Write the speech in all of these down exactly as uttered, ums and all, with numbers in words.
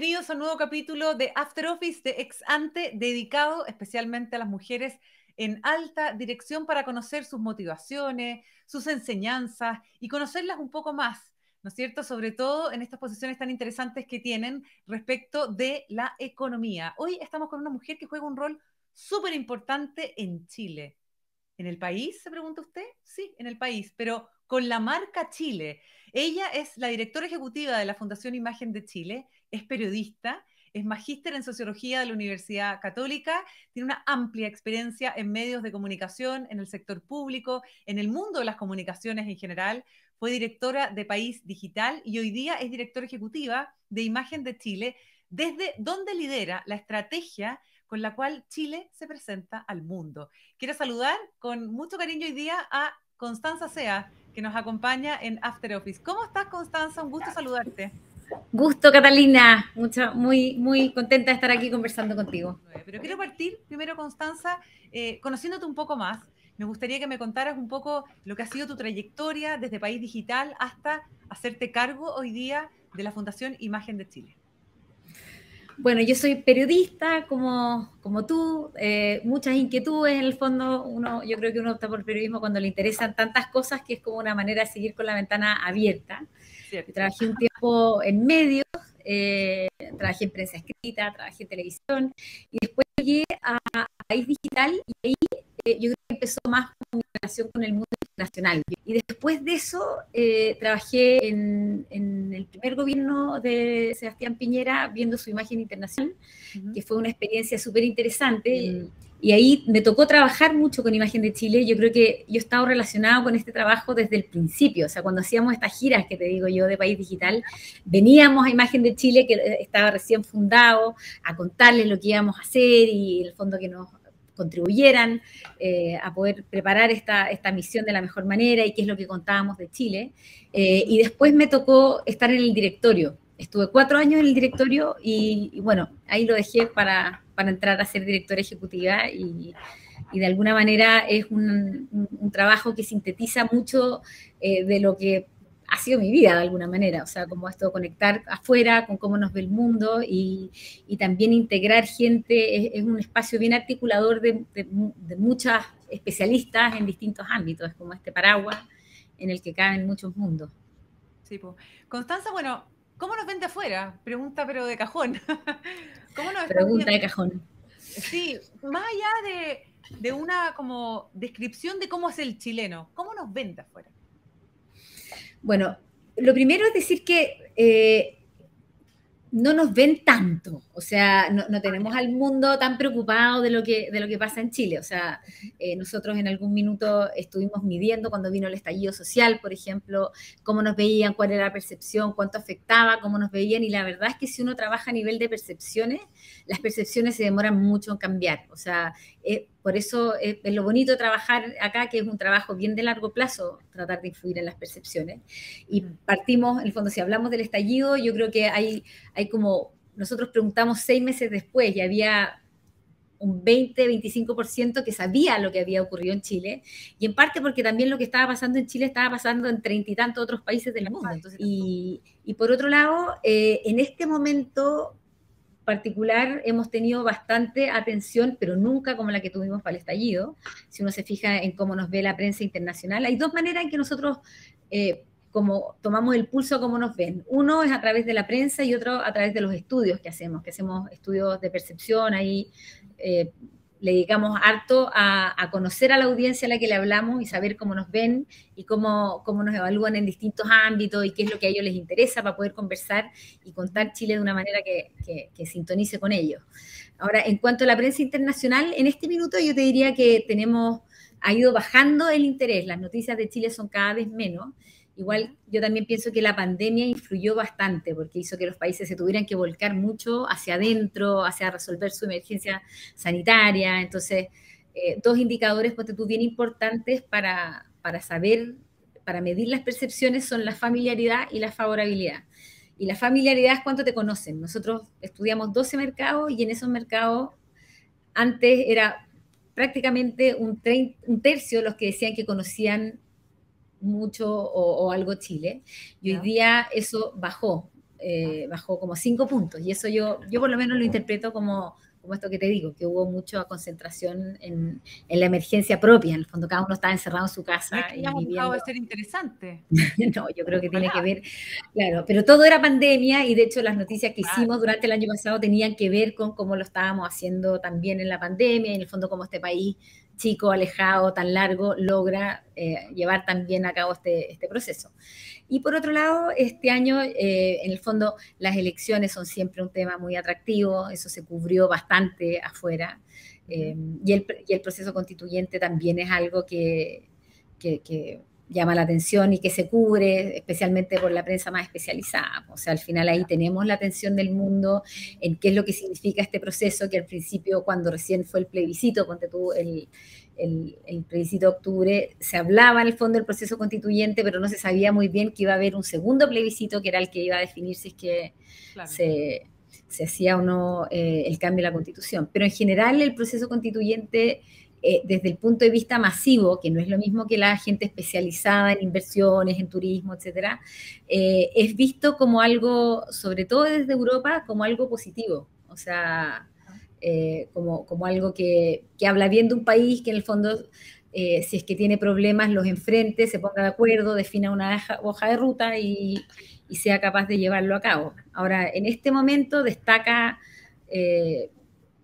bienvenidos a un nuevo capítulo de After Office de Ex Ante, dedicado especialmente a las mujeres en alta dirección para conocer sus motivaciones, sus enseñanzas y conocerlas un poco más, ¿no es cierto? Sobre todo en estas posiciones tan interesantes que tienen respecto de la economía. Hoy estamos con una mujer que juega un rol súper importante en Chile. ¿En el país, se pregunta usted? Sí, en el país, pero con la marca Chile. Ella es la directora ejecutiva de la Fundación Imagen de Chile, es periodista, es magíster en sociología de la Universidad Católica, tiene una amplia experiencia en medios de comunicación, en el sector público, en el mundo de las comunicaciones en general. Fue directora de País Digital y hoy día es directora ejecutiva de Imagen de Chile, desde donde lidera la estrategia con la cual Chile se presenta al mundo. Quiero saludar con mucho cariño hoy día a Constanza Sea, que nos acompaña en After Office. ¿Cómo estás, Constanza? Un gusto saludarte. Gusto, Catalina. Mucho, muy, muy contenta de estar aquí conversando contigo. Pero quiero partir primero, Constanza, eh, conociéndote un poco más. Me gustaría que me contaras un poco lo que ha sido tu trayectoria desde País Digital hasta hacerte cargo hoy día de la Fundación Imagen de Chile. Bueno, yo soy periodista como, como tú, eh, muchas inquietudes en el fondo. Uno, yo creo que uno opta por periodismo cuando le interesan tantas cosas que es como una manera de seguir con la ventana abierta. Cierto. Trabajé un tiempo en medios, eh, trabajé en prensa escrita, trabajé en televisión y después llegué a, a País Digital y ahí eh, yo creo que empezó más mi relación con el mundo internacional. Y después de eso eh, trabajé en, en el primer gobierno de Sebastián Piñera viendo su imagen internacional, uh-huh. que fue una experiencia súper interesante. Y ahí me tocó trabajar mucho con Imagen de Chile. Yo creo que yo he estado relacionado con este trabajo desde el principio. O sea, cuando hacíamos estas giras que te digo yo de País Digital, veníamos a Imagen de Chile, que estaba recién fundado, a contarles lo que íbamos a hacer y el fondo que nos contribuyeran eh, a poder preparar esta, esta misión de la mejor manera y qué es lo que contábamos de Chile. Eh, y después me tocó estar en el directorio. Estuve cuatro años en el directorio y, y bueno, ahí lo dejé para, para entrar a ser directora ejecutiva y, y de alguna manera es un, un, un trabajo que sintetiza mucho eh, de lo que ha sido mi vida de alguna manera, o sea, como esto, conectar afuera con cómo nos ve el mundo y, y también integrar gente, es, es un espacio bien articulador de, de, de muchas especialistas en distintos ámbitos, es como este paraguas en el que caben muchos mundos. Sí, pues. Constanza, bueno, ¿cómo nos ven de afuera? Pregunta, pero de cajón. ¿Cómo nos Pregunta de cajón. Sí, más allá de, de una como descripción de cómo es el chileno, ¿cómo nos ven de afuera? Bueno, lo primero es decir que eh, no nos ven tanto, o sea, no, no tenemos al mundo tan preocupado de lo que, de lo que pasa en Chile. O sea, eh, nosotros en algún minuto estuvimos midiendo cuando vino el estallido social, por ejemplo, cómo nos veían, cuál era la percepción, cuánto afectaba, cómo nos veían, y la verdad es que si uno trabaja a nivel de percepciones, las percepciones se demoran mucho en cambiar. O sea, eh, por eso es, es lo bonito de trabajar acá, que es un trabajo bien de largo plazo, tratar de influir en las percepciones. Y partimos, en el fondo, si hablamos del estallido, yo creo que hay, hay como, nosotros preguntamos seis meses después y había un veinte, veinticinco por ciento que sabía lo que había ocurrido en Chile, y en parte porque también lo que estaba pasando en Chile estaba pasando en treinta y tantos otros países del mundo. Entonces, y, y por otro lado, eh, en este momento particular hemos tenido bastante atención, pero nunca como la que tuvimos para el estallido. Si uno se fija en cómo nos ve la prensa internacional, hay dos maneras en que nosotros eh, como tomamos el pulso a cómo nos ven. Uno es a través de la prensa y otro a través de los estudios que hacemos, que hacemos estudios de percepción, ahí eh, le dedicamos harto a, a conocer a la audiencia a la que le hablamos y saber cómo nos ven y cómo, cómo nos evalúan en distintos ámbitos y qué es lo que a ellos les interesa para poder conversar y contar Chile de una manera que, que, que sintonice con ellos. Ahora, en cuanto a la prensa internacional, en este minuto yo te diría que tenemos, ha ido bajando el interés, las noticias de Chile son cada vez menos. Igual yo también pienso que la pandemia influyó bastante porque hizo que los países se tuvieran que volcar mucho hacia adentro, hacia resolver su emergencia sanitaria. Entonces, eh, dos indicadores, ponte tú, bien importantes para, para saber, para medir las percepciones son la familiaridad y la favorabilidad. Y la familiaridad es cuánto te conocen. Nosotros estudiamos doce mercados y en esos mercados antes era prácticamente un, trein, un tercio los que decían que conocían mucho o, o algo Chile, y hoy día eso bajó. eh, bajó como cinco puntos. Y eso yo, yo por lo menos lo interpreto como, como esto que te digo, que hubo mucha concentración en, en la emergencia propia. En el fondo, cada uno estaba encerrado en su No es casa que y hayamos dejado viviendo. de ser interesante. No, yo creo que Ojalá. tiene que ver, claro, pero todo era pandemia y de hecho las noticias que Claro. hicimos durante el año pasado tenían que ver con cómo lo estábamos haciendo también en la pandemia y en el fondo cómo este país chico, alejado, tan largo, logra eh, llevar también a cabo este, este proceso. Y por otro lado, este año, eh, en el fondo, las elecciones son siempre un tema muy atractivo, eso se cubrió bastante afuera, eh, y, el, y el proceso constituyente también es algo que, que, que llama la atención y que se cubre especialmente por la prensa más especializada. O sea, al final ahí tenemos la atención del mundo en qué es lo que significa este proceso, que al principio, cuando recién fue el plebiscito, ponte tú el, el, el plebiscito de octubre, se hablaba en el fondo del proceso constituyente, pero no se sabía muy bien que iba a haber un segundo plebiscito, que era el que iba a definir si es que claro. se, se hacía o no eh, el cambio de la Constitución. Pero en general el proceso constituyente, Eh, desde el punto de vista masivo, que no es lo mismo que la gente especializada en inversiones, en turismo, etcétera, eh, es visto como algo, sobre todo desde Europa, como algo positivo. O sea, eh, como, como algo que, que habla bien de un país que en el fondo, eh, si es que tiene problemas, los enfrente, se ponga de acuerdo, defina una hoja de ruta y, y sea capaz de llevarlo a cabo. Ahora, en este momento destaca... Eh,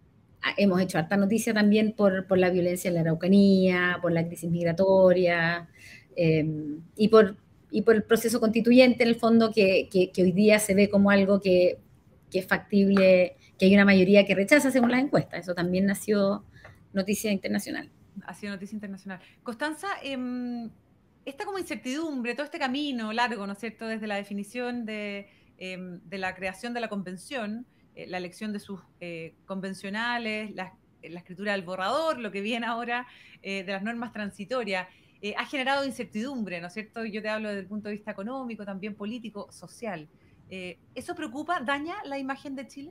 hemos hecho harta noticia también por, por la violencia en la Araucanía, por la crisis migratoria eh, y, por, y por el proceso constituyente, en el fondo, que, que, que hoy día se ve como algo que, que, es factible, que hay una mayoría que rechaza según las encuestas. Eso también nació noticia internacional. Ha sido noticia internacional. Constanza, eh, esta como incertidumbre, todo este camino largo, ¿no es cierto?, desde la definición de, eh, de la creación de la convención, eh, la elección de sus eh, convencionales, la, la, escritura del borrador, lo que viene ahora eh, de las normas transitorias, eh, ha generado incertidumbre, ¿no es cierto? Yo te hablo desde el punto de vista económico, también político, social. Eh, ¿Eso preocupa, daña la imagen de Chile?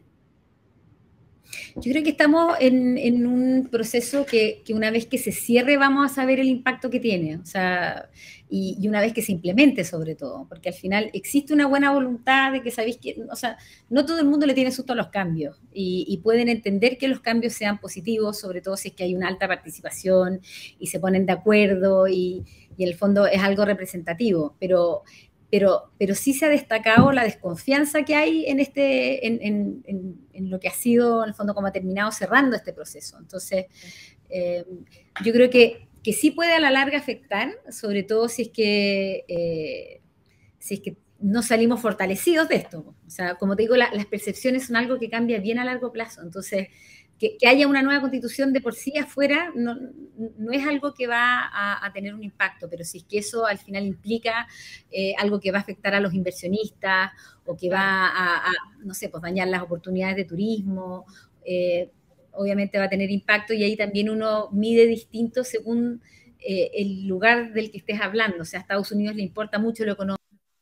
Yo creo que estamos en, en un proceso que, que una vez que se cierre vamos a saber el impacto que tiene, o sea, y, y una vez que se implemente sobre todo, porque al final existe una buena voluntad de que sabéis que, o sea, no todo el mundo le tiene susto a los cambios y, y pueden entender que los cambios sean positivos, sobre todo si es que hay una alta participación y se ponen de acuerdo y, y en el fondo es algo representativo, pero... Pero, pero sí se ha destacado la desconfianza que hay en, este, en, en, en, en lo que ha sido, en el fondo, como ha terminado cerrando este proceso. Entonces, eh, yo creo que, que sí puede a la larga afectar, sobre todo si es que, eh, si es que no salimos fortalecidos de esto. O sea, como te digo, la, las percepciones son algo que cambia bien a largo plazo. Entonces, que, que haya una nueva constitución de por sí afuera no, no es algo que va a, a, tener un impacto, pero si es que eso al final implica eh, algo que va a afectar a los inversionistas o que va a, a no sé, pues dañar las oportunidades de turismo, eh, obviamente va a tener impacto y ahí también uno mide distinto según eh, el lugar del que estés hablando. O sea, a Estados Unidos le importa mucho lo económico.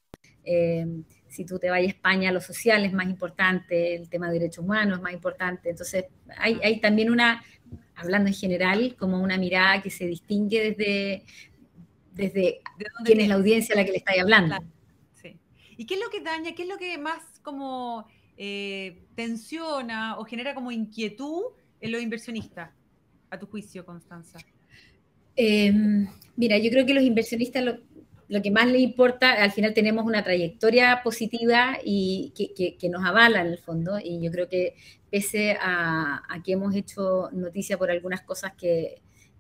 Eh, si tú te vas a España, lo social es más importante, el tema de derechos humanos es más importante. Entonces, hay, hay también una, hablando en general, como una mirada que se distingue desde, desde ¿De quién es la audiencia a la que le estáis hablando? Claro. Sí. ¿Y qué es lo que daña, qué es lo que más como eh, tensiona o genera como inquietud en los inversionistas, a tu juicio, Constanza? Eh, mira, yo creo que los inversionistas lo, lo que más les importa, al final tenemos una trayectoria positiva y que, que, que nos avala en el fondo, y yo creo que pese a, a que hemos hecho noticia por algunas cosas que,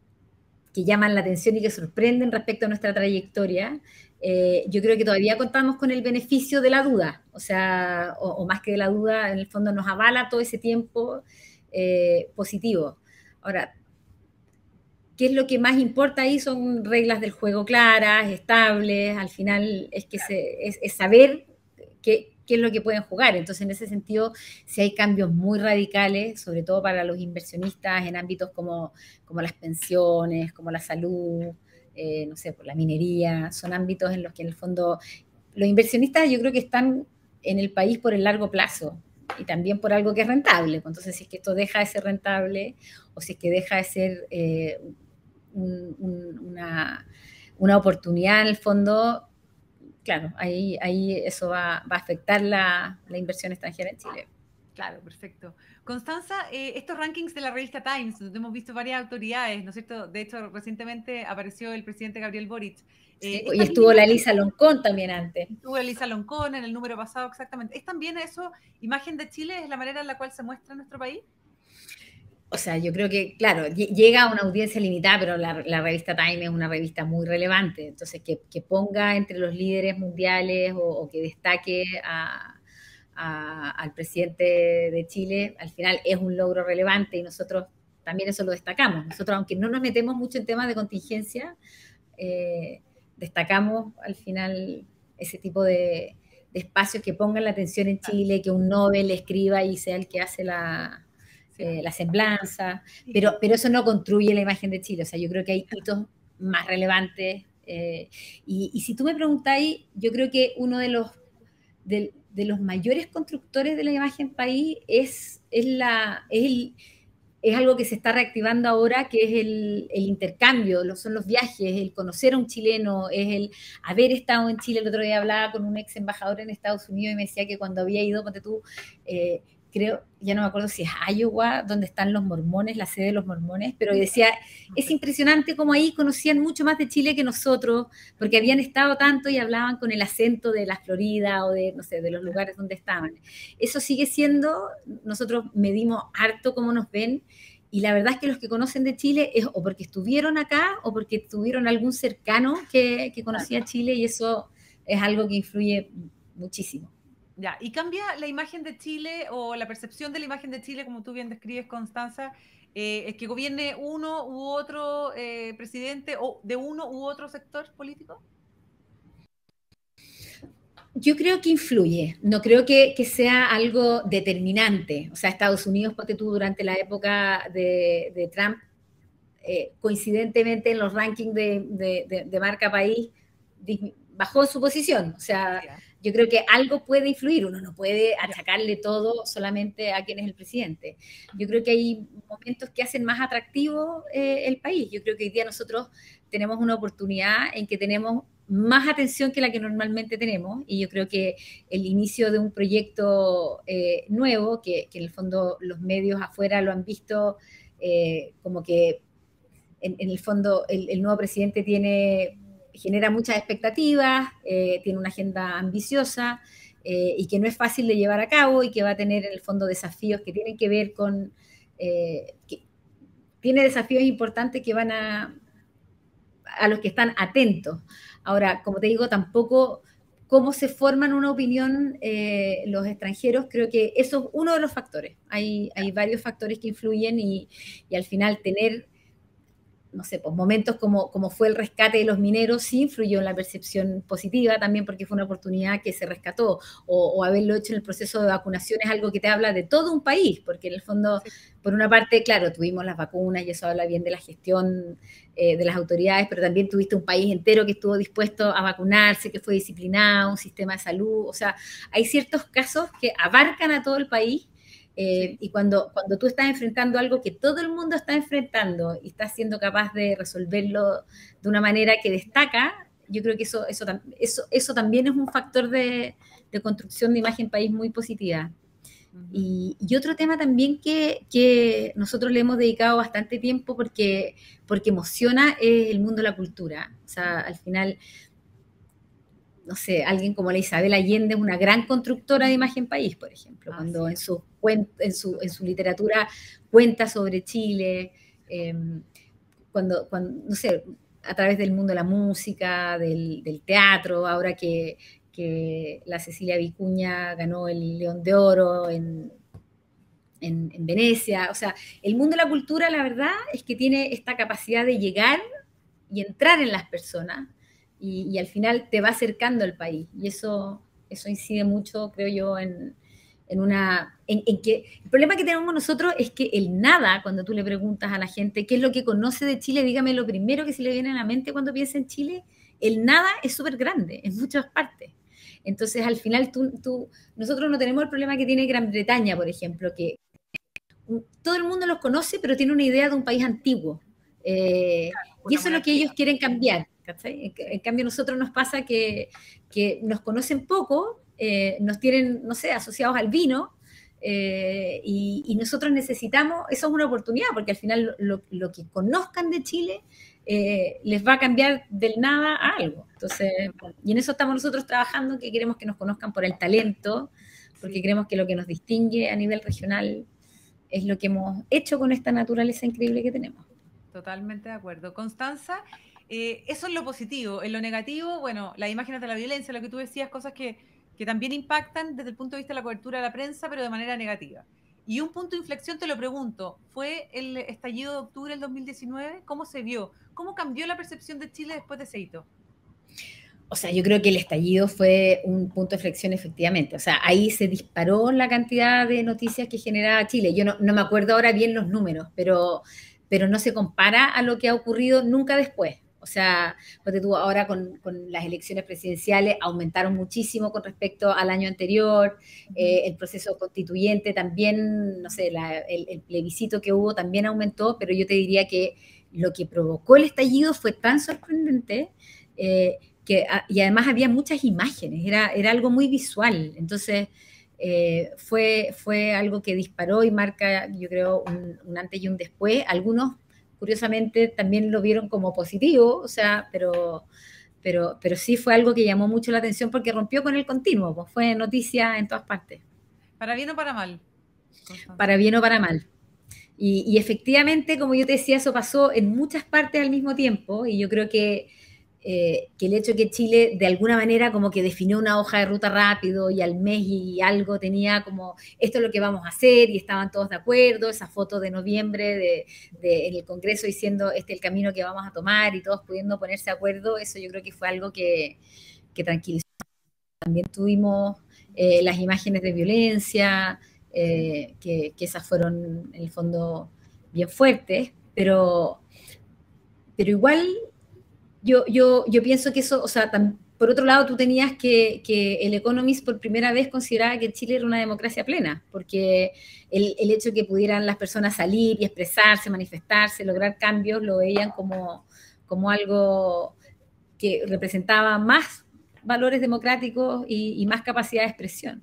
que llaman la atención y que sorprenden respecto a nuestra trayectoria, eh, yo creo que todavía contamos con el beneficio de la duda, o sea, o, o más que de la duda, en el fondo nos avala todo ese tiempo eh, positivo. Ahora, ¿qué es lo que más importa ahí? Son reglas del juego claras, estables, al final es, que se, es, es saber qué, qué es lo que pueden jugar. Entonces, en ese sentido, si hay cambios muy radicales, sobre todo para los inversionistas en ámbitos como, como las pensiones, como la salud, eh, no sé, por la minería, son ámbitos en los que en el fondo los inversionistas yo creo que están en el país por el largo plazo y también por algo que es rentable. Entonces, si es que esto deja de ser rentable o si es que deja de ser eh, un, un, una, una oportunidad en el fondo, claro, ahí, ahí eso va, va a afectar la, la inversión extranjera en Chile. Claro, perfecto. Constanza, eh, estos rankings de la revista Times, donde hemos visto varias autoridades, ¿no es cierto? De hecho, recientemente apareció el presidente Gabriel Boric. Sí, Eh, ¿es y también estuvo la imagen? Lisa Loncón también antes. Estuvo Elisa Loncón en el número pasado, exactamente. ¿Es también eso, imagen de Chile, es la manera en la cual se muestra en nuestro país? O sea, yo creo que, claro, llega a una audiencia limitada, pero la, la revista Time es una revista muy relevante. Entonces, que, que ponga entre los líderes mundiales o, o que destaque a, a, al presidente de Chile, al final es un logro relevante y nosotros también eso lo destacamos. Nosotros, aunque no nos metemos mucho en temas de contingencia, eh, destacamos al final ese tipo de, de espacios que pongan la atención en Claro, Chile, que un Nobel escriba y sea el que hace la sí, eh, la semblanza, sí, pero, sí. pero eso no construye la imagen de Chile. O sea, yo creo que hay hitos más relevantes. Eh, y, y, si tú me preguntáis, yo creo que uno de los, de, de los mayores constructores de la imagen país es, es, la, es, el, es algo que se está reactivando ahora, que es el, el intercambio, lo, son los viajes, el conocer a un chileno, es el haber estado en Chile. El otro día hablaba con un ex embajador en Estados Unidos y me decía que cuando había ido, ponte tú, eh, creo, ya no me acuerdo si es Iowa, donde están los mormones, la sede de los mormones, pero decía, es impresionante cómo ahí conocían mucho más de Chile que nosotros, porque habían estado tanto y hablaban con el acento de la Florida o de, no sé, de los lugares donde estaban. Eso sigue siendo, nosotros medimos harto cómo nos ven, y la verdad es que los que conocen de Chile es o porque estuvieron acá o porque tuvieron algún cercano que, que conocía Chile, y eso es algo que influye muchísimo. Ya, ¿y cambia la imagen de Chile o la percepción de la imagen de Chile, como tú bien describes, Constanza, eh, es que gobierne uno u otro eh, presidente o de uno u otro sector político? Yo creo que influye, no creo que, que, sea algo determinante. O sea, Estados Unidos, ponte tú, durante la época de, de Trump, eh, coincidentemente en los rankings de, de, de, de marca país, bajó su posición. O sea, yo creo que algo puede influir, uno no puede achacarle todo solamente a quien es el presidente. Yo creo que hay momentos que hacen más atractivo eh, el país. Yo creo que hoy día nosotros tenemos una oportunidad en que tenemos más atención que la que normalmente tenemos, y yo creo que el inicio de un proyecto eh, nuevo, que, que en el fondo los medios afuera lo han visto eh, como que en, en el fondo el, el nuevo presidente tiene genera muchas expectativas, eh, tiene una agenda ambiciosa eh, y que no es fácil de llevar a cabo, y que va a tener en el fondo desafíos que tienen que ver con, eh, que tiene desafíos importantes que van a, a los que están atentos. Ahora, como te digo, tampoco cómo se forman una opinión eh, los extranjeros, creo que eso es uno de los factores. Hay, hay varios factores que influyen, y, y al final tener no sé, pues momentos como, como fue el rescate de los mineros, sí influyó en la percepción positiva también, porque fue una oportunidad que se rescató, o, o haberlo hecho en el proceso de vacunación es algo que te habla de todo un país, porque en el fondo, sí. Por una parte, claro, tuvimos las vacunas y eso habla bien de la gestión eh, de las autoridades, pero también tuviste un país entero que estuvo dispuesto a vacunarse, que fue disciplinado, un sistema de salud, o sea, hay ciertos casos que abarcan a todo el país. Eh, sí. Y cuando, cuando tú estás enfrentando algo que todo el mundo está enfrentando y estás siendo capaz de resolverlo de una manera que destaca, yo creo que eso, eso, eso, eso también es un factor de, de construcción de imagen país muy positiva. Uh-huh. Y, y otro tema también que, que nosotros le hemos dedicado bastante tiempo porque, porque emociona es el mundo de la cultura. O sea, al final, no sé, alguien como la Isabel Allende es una gran constructora de imagen país, por ejemplo, ah, cuando sí. en, su, en, su, en su literatura cuenta sobre Chile, eh, cuando, cuando, no sé, a través del mundo de la música, del, del teatro, ahora que, que la Cecilia Vicuña ganó el León de Oro en, en, en Venecia. O sea, el mundo de la cultura, la verdad, es que tiene esta capacidad de llegar y entrar en las personas, Y, y al final te va acercando al país, y eso, eso incide mucho, creo yo, en, en una... En, en que, el problema que tenemos nosotros es que el nada, cuando tú le preguntas a la gente qué es lo que conoce de Chile, dígame lo primero que se le viene a la mente cuando piensa en Chile, el nada es súper grande en muchas partes. Entonces, al final, tú, tú, nosotros no tenemos el problema que tiene Gran Bretaña, por ejemplo, que todo el mundo los conoce, pero tiene una idea de un país antiguo. Eh, y eso es lo que ellos quieren cambiar. ¿cachai? En, en cambio, a nosotros nos pasa que, que nos conocen poco, eh, nos tienen, no sé, asociados al vino, eh, y, y nosotros necesitamos, eso es una oportunidad, porque al final lo, lo que conozcan de Chile eh, les va a cambiar del nada a algo. Entonces, y en eso estamos nosotros trabajando, que queremos que nos conozcan por el talento, porque Sí. creemos que lo que nos distingue a nivel regional es lo que hemos hecho con esta naturaleza increíble que tenemos. Totalmente de acuerdo. Constanza, eh, eso es lo positivo. En lo negativo, bueno, las imágenes de la violencia, lo que tú decías, cosas que, que también impactan desde el punto de vista de la cobertura de la prensa, pero de manera negativa. Y un punto de inflexión, te lo pregunto, ¿fue el estallido de octubre del dos mil diecinueve? ¿Cómo se vio? ¿Cómo cambió la percepción de Chile después de ese hito? O sea, yo creo que el estallido fue un punto de flexión efectivamente. O sea, ahí se disparó la cantidad de noticias que generaba Chile. Yo no, no me acuerdo ahora bien los números, pero, pero no se compara a lo que ha ocurrido nunca después. O sea, porque tú ahora con, con las elecciones presidenciales aumentaron muchísimo con respecto al año anterior, eh, el proceso constituyente también, no sé, la, el, el plebiscito que hubo también aumentó, pero yo te diría que lo que provocó el estallido fue tan sorprendente, eh, que, y además había muchas imágenes, era, era algo muy visual, entonces eh, fue, fue algo que disparó y marca, yo creo, un, un antes y un después. Algunos curiosamente también lo vieron como positivo, o sea, pero, pero, pero sí fue algo que llamó mucho la atención porque rompió con el continuo, pues fue noticia en todas partes. ¿Para bien o para mal, Constanza? Para bien o para mal. Y, y efectivamente, como yo te decía, eso pasó en muchas partes al mismo tiempo, y yo creo que Eh, que el hecho de que Chile de alguna manera como que definió una hoja de ruta rápido y al mes y algo tenía como esto es lo que vamos a hacer y estaban todos de acuerdo, esa foto de noviembre de, de, en el Congreso diciendo este es el camino que vamos a tomar y todos pudiendo ponerse de acuerdo, eso yo creo que fue algo que, que tranquilizó. También tuvimos eh, las imágenes de violencia, eh, que, que esas fueron en el fondo bien fuertes, pero, pero igual Yo, yo, yo pienso que eso, o sea, tam, por otro lado, tú tenías que, que el Economist por primera vez consideraba que Chile era una democracia plena, porque el, el hecho de que pudieran las personas salir y expresarse, manifestarse, lograr cambios, lo veían como, como algo que representaba más valores democráticos y, y más capacidad de expresión.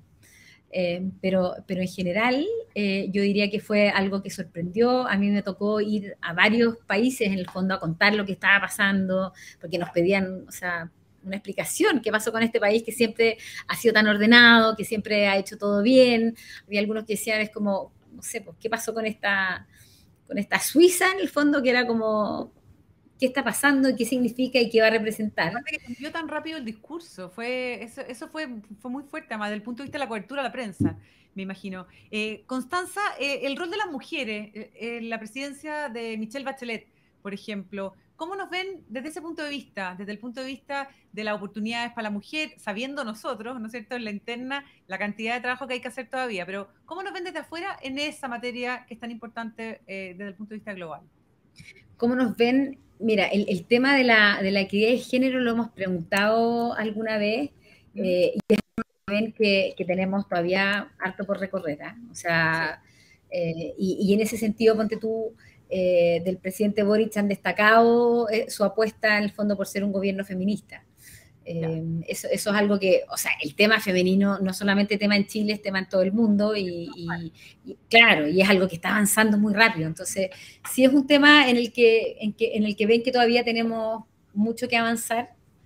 Eh, pero, pero en general eh, yo diría que fue algo que sorprendió. A mí me tocó ir a varios países en el fondo a contar lo que estaba pasando, porque nos pedían, o sea, una explicación, qué pasó con este país que siempre ha sido tan ordenado, que siempre ha hecho todo bien. Había algunos que decían, es como, no sé, pues, ¿qué pasó con esta, con esta Suiza en el fondo? Que era como, ¿qué está pasando y qué significa y qué va a representar? Que cambió tan rápido el discurso, fue, eso, eso fue, fue muy fuerte, además, desde el punto de vista de la cobertura de la prensa, me imagino. Eh, Constanza, eh, el rol de las mujeres eh, en la presidencia de Michelle Bachelet, por ejemplo, ¿cómo nos ven desde ese punto de vista, desde el punto de vista de las oportunidades para la mujer, sabiendo nosotros, ¿no es cierto?, en la interna, la cantidad de trabajo que hay que hacer todavía, pero ¿cómo nos ven desde afuera en esa materia que es tan importante eh, desde el punto de vista global? ¿Cómo nos ven? Mira, el, el tema de la, de la equidad de género lo hemos preguntado alguna vez, eh, y ven que, que tenemos todavía harto por recorrer, ¿eh? O sea, sí. eh, y, y en ese sentido, ponte tú, eh, del presidente Boric han destacado eh, su apuesta en el fondo por ser un gobierno feminista. Eh, eso, eso es algo que, o sea, el tema femenino no solamente tema en Chile, es tema en todo el mundo y, y, y claro, y es algo que está avanzando muy rápido. Entonces, sí es un tema en el que, en que, en el que ven que todavía tenemos mucho que avanzar,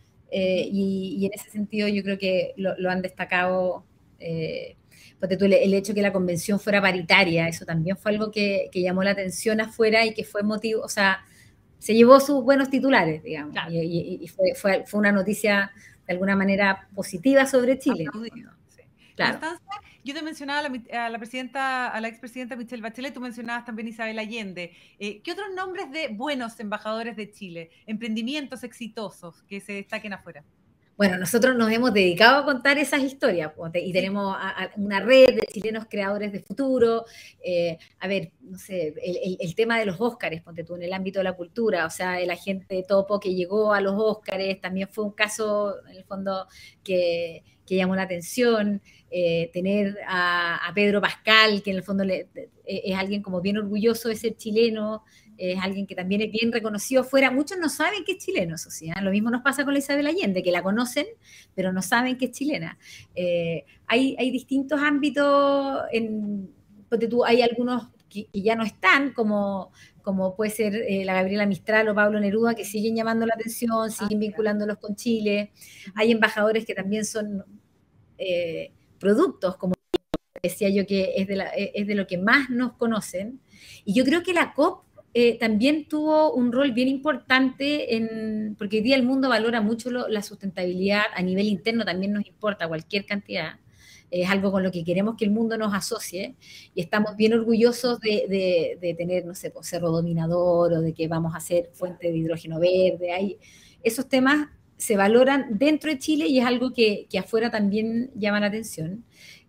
eh, y, y en ese sentido yo creo que lo, lo han destacado. Eh, porque tú, el, el hecho de que la convención fuera paritaria, eso también fue algo que, que llamó la atención afuera y que fue motivo, o sea, se llevó sus buenos titulares, digamos, claro. y, y, y fue, fue, fue, una noticia de alguna manera positiva sobre Chile. Sí. Claro. Constanza, yo te mencionaba a la, a la presidenta, a la expresidenta Michelle Bachelet, tú mencionabas también Isabel Allende. Eh, ¿Qué otros nombres de buenos embajadores de Chile, emprendimientos exitosos que se destaquen afuera? Bueno, nosotros nos hemos dedicado a contar esas historias y tenemos a, a una red de chilenos creadores de futuro. Eh, a ver, no sé, el, el, el tema de los Óscares, ponte tú, en el ámbito de la cultura, o sea, el agente topo que llegó a los Óscares también fue un caso, en el fondo, que, que llamó la atención. Eh, tener a, a Pedro Pascal, que en el fondo le, es alguien como bien orgulloso de ser chileno, es alguien que también es bien reconocido afuera. Muchos no saben que es chileno, eso sí, ¿eh? Lo mismo nos pasa con la Isabel Allende, que la conocen, pero no saben que es chilena. Eh, hay, hay distintos ámbitos, en, porque tú, hay algunos que, que, ya no están, como, como puede ser eh, la Gabriela Mistral o Pablo Neruda, que siguen llamando la atención, siguen ah, vinculándolos con Chile. Hay embajadores que también son eh, productos, como decía yo, que es de, la, es de lo que más nos conocen. Y yo creo que la COP eh, también tuvo un rol bien importante, en, porque hoy día el mundo valora mucho lo, la sustentabilidad, a nivel interno también nos importa cualquier cantidad, es algo con lo que queremos que el mundo nos asocie, y estamos bien orgullosos de, de, de tener, no sé, pues, Cerro Dominador, o de que vamos a hacer fuente de hidrógeno verde. Hay, esos temas se valoran dentro de Chile y es algo que, que afuera también llama la atención.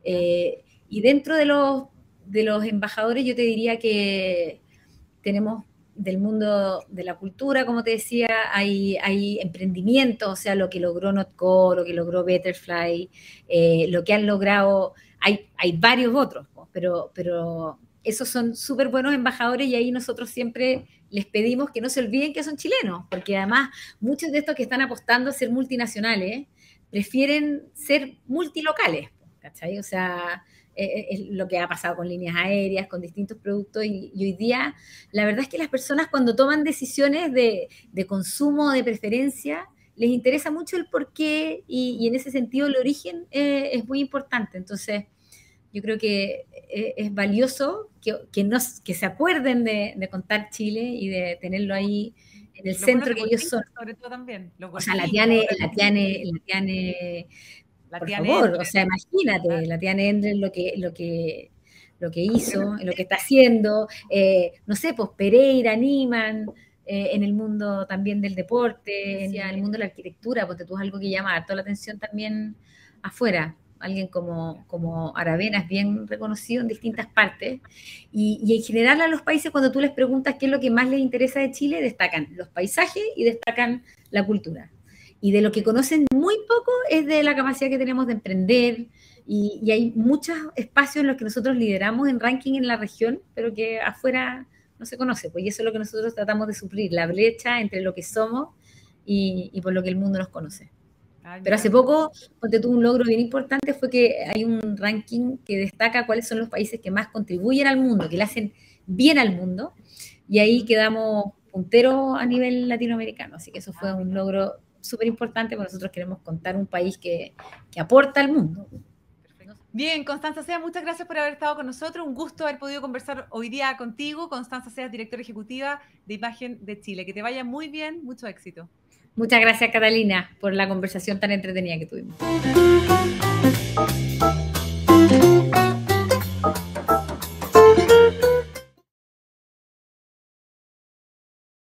Eh, y dentro de los, de los embajadores yo te diría que tenemos del mundo de la cultura, como te decía, hay, hay emprendimientos, o sea, lo que logró Notco, lo que logró Betterfly, eh, lo que han logrado, hay, hay varios otros, pero, pero esos son súper buenos embajadores, y ahí nosotros siempre les pedimos que no se olviden que son chilenos, porque además muchos de estos que están apostando a ser multinacionales prefieren ser multilocales, ¿cachai? O sea, es lo que ha pasado con líneas aéreas, con distintos productos, y, y hoy día la verdad es que las personas, cuando toman decisiones de, de consumo, de preferencia, les interesa mucho el porqué, y, y en ese sentido el origen eh, es muy importante. Entonces yo creo que es, es valioso que, que, nos, que se acuerden de, de contar Chile y de tenerlo ahí en el lo centro bueno que ellos son. Sobre todo también, o sea, la Tiane, la Tiane, la Tiane La Por favor, Endre. O sea, imagínate, la tía Endre lo que, lo que, lo que hizo, lo que está haciendo, eh, no sé, pues Pereira, Niman, eh, en el mundo también del deporte, en el mundo de la arquitectura, porque tú es algo que llama toda la atención también afuera. Alguien como, como Aravena es bien reconocido en distintas partes, y, y en general a los países, cuando tú les preguntas qué es lo que más les interesa de Chile, destacan los paisajes y destacan la cultura. Y de lo que conocen muy poco es de la capacidad que tenemos de emprender, y, y hay muchos espacios en los que nosotros lideramos en ranking en la región, pero que afuera no se conoce, pues, y eso es lo que nosotros tratamos de suplir, la brecha entre lo que somos y, y por lo que el mundo nos conoce. Ay, pero hace poco, ponte tú, un logro bien importante fue que hay un ranking que destaca cuáles son los países que más contribuyen al mundo, que le hacen bien al mundo, y ahí quedamos punteros a nivel latinoamericano, así que eso fue un logro súper importante, porque nosotros queremos contar un país que, que aporta al mundo. Bien, Constanza Seas, muchas gracias por haber estado con nosotros. Un gusto haber podido conversar hoy día contigo. Constanza Seas, directora ejecutiva de Imagen de Chile. Que te vaya muy bien, mucho éxito. Muchas gracias, Catalina, por la conversación tan entretenida que tuvimos.